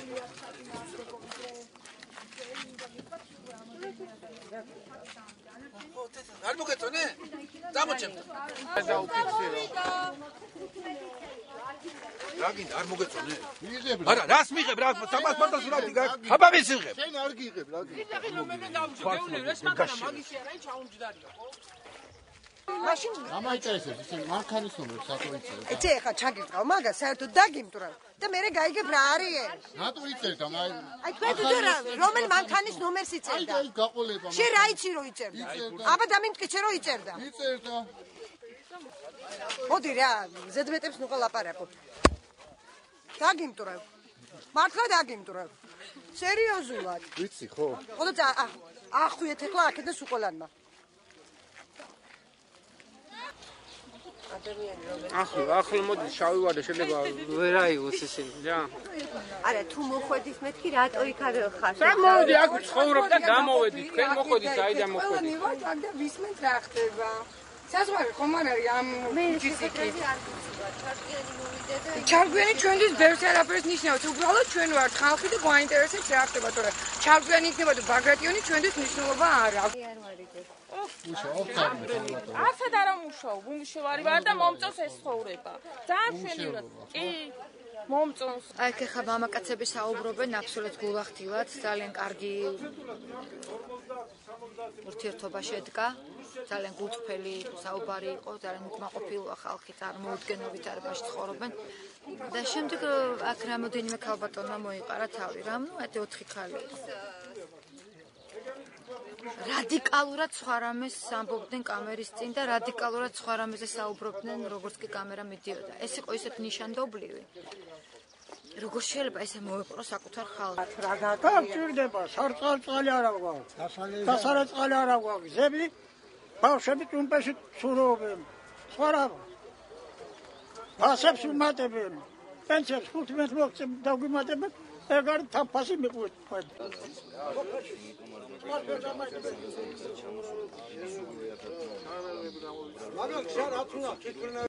არ მოგეწონე? დამოჩემ. რა გინდა არ მოგეწონე? მიიღებ. არა, რას მიიღებ? რა 300 სურათი გაქვს? აბა ვის იღებ? შენ არ გიღებ რა გინდა? კიდე რომ მე დავუჭე გეუნე ეს მანქანა მაგისი არა ის ჩაუმჯდარია ხო? მაშინ გამაიწერეს ისე მარქანის ნომრებს რატო იწერე? ეცე ხა ჩაგირწყავ მაგას საერთოდ დაგიმტვრა და მე გაიგებ რა არის რატო იწერდა? აი თქვენ თვითონ რომელი მანქანის ნომერს იწერდა? აი გაყოლება. შენ რა იცი რომ იწერდა? აბა დამიმტკიცე რომ იწერდა. იწერდა. მოდი რა ზედმეტებს ნუ ყლაპარაკობ. დაგიმტვრა. მართლა დაგიმტვრა. სერიოზულად. ვიცი ხო? ხოდა ახვიეთ ახლა აქედან სუყოლანმა. ახლა მოდი შავივარდე შეიძლება ვერ აიღოს ისინი რა. არა თუ მოხვედით მეთქი რატო იქ არ ხარ? მოდი აქ ცხოვრობ და გამოვედი თქვენ მოხვედით საიდან მოხვედით? ყველანი ვარ აქ და ვისმენთ რა ხდება. საზღვარი ხომ არ არის ამ ჯიშიკი. ჩარგვიანი ჩვენთვის ბევრს არაფერს ნიშნავს. უბრალოდ ჩვენ ვართ ხალხი და გვაინტერესებს რა ხდება, თორე ჩარგვიანი იქნება თუ ბაგრატიონი ჩვენთვის მნიშვნელობა არ აქვს. არცად არ ამუშაობ, უმუშევარი ვარ და მომწონს ეს ცხოვრება. ძალიან მშვენივრად. კი, მომწონს. აი ხა მამაკაცები საუბრობენ აბსოლუტ გულახდილად, ძალიან კარგი ურთიერთობა შედგა. ძალიან გულწრფელი საუბარი იყო, ძალიან უკმაყოფილო ხალხი წარმოუდგენლობით არბაში ცხოვრობენ. და შემდეგ აქ რამოდენიმე ქალბატონმა მოიყარა თავი, რამ ნუ აი 4 ხალი. რადიკალურად სხვა რამეს ამბობდნენ კამერის წინ და რადიკალურად სხვა რამეზე საუბრობდნენ, როგორც კი კამერა მიდიოდა. ეს იყო ისეთ ნიშანდობლივი. როგორ შეიძლება ესე მოეპყრო საკუთარ ხალხს? რა გაგჭირდება? სარწყალი არა გვაქვს. დასარწყალი არა გვაქვს. ზები ბავშვები ტუმპეში ცურობენ. სხვა რა. ასებს უმატებენ. პენსიას 15 მოქცევ დაგვიმატებენ. ეგარ თაფასი მიყვეთ.